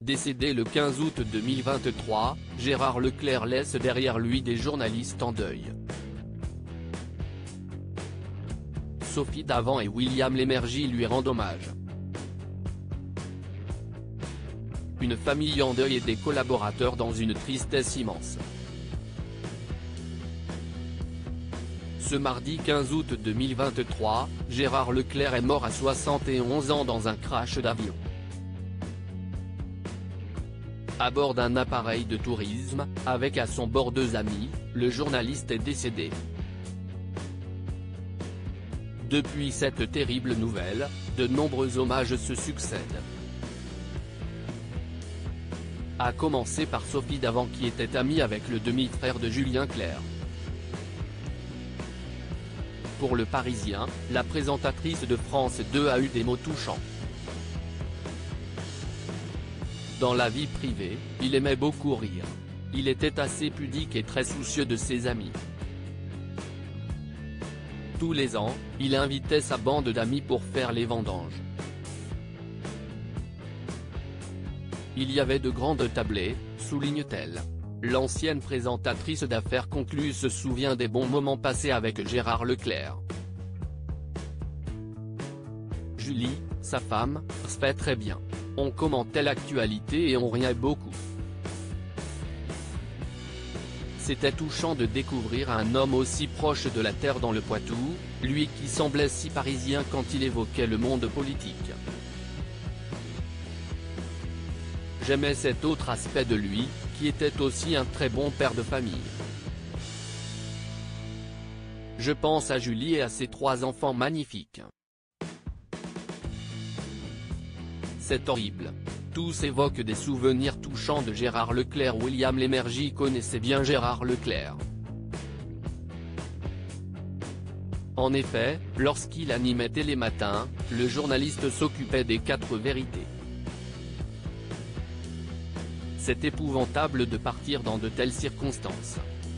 Décédé le 15 août 2023, Gérard Leclerc laisse derrière lui des journalistes en deuil. Sophie Davant et William Lémergie lui rendent hommage. Une famille en deuil et des collaborateurs dans une tristesse immense. Ce mardi 15 août 2023, Gérard Leclerc est mort à 71 ans dans un crash d'avion. À bord d'un appareil de tourisme, avec à son bord 2 amis, le journaliste est décédé. Depuis cette terrible nouvelle, de nombreux hommages se succèdent. À commencer par Sophie Davant qui était amie avec le demi-frère de Julien Clerc. Pour Le Parisien, la présentatrice de France 2 a eu des mots touchants. Dans la vie privée, il aimait beaucoup rire. Il était assez pudique et très soucieux de ses amis. Tous les ans, il invitait sa bande d'amis pour faire les vendanges. Il y avait de grandes tablées, souligne-t-elle. L'ancienne présentatrice d'affaires conclues se souvient des bons moments passés avec Gérard Leclerc. Julie, sa femme, se fait très bien. On commentait l'actualité et on riait beaucoup. C'était touchant de découvrir un homme aussi proche de la terre dans le Poitou, lui qui semblait si parisien quand il évoquait le monde politique. J'aimais cet autre aspect de lui, qui était aussi un très bon père de famille. Je pense à Julie et à ses 3 enfants magnifiques. C'est horrible. Tous évoquent des souvenirs touchants de Gérard Leclerc. William Lémergie connaissait bien Gérard Leclerc. En effet, lorsqu'il animait Télématin, le journaliste s'occupait des 4 vérités. C'est épouvantable de partir dans de telles circonstances.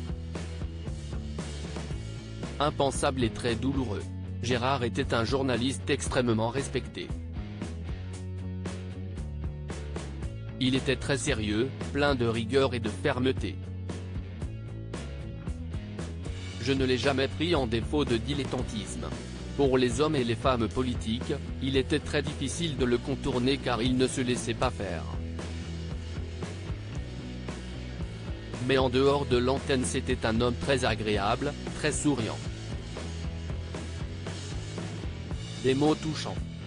Impensable et très douloureux. Gérard était un journaliste extrêmement respecté. Il était très sérieux, plein de rigueur et de fermeté. Je ne l'ai jamais pris en défaut de dilettantisme. Pour les hommes et les femmes politiques, il était très difficile de le contourner car il ne se laissait pas faire. Mais en dehors de l'antenne c'était un homme très agréable, très souriant. Des mots touchants.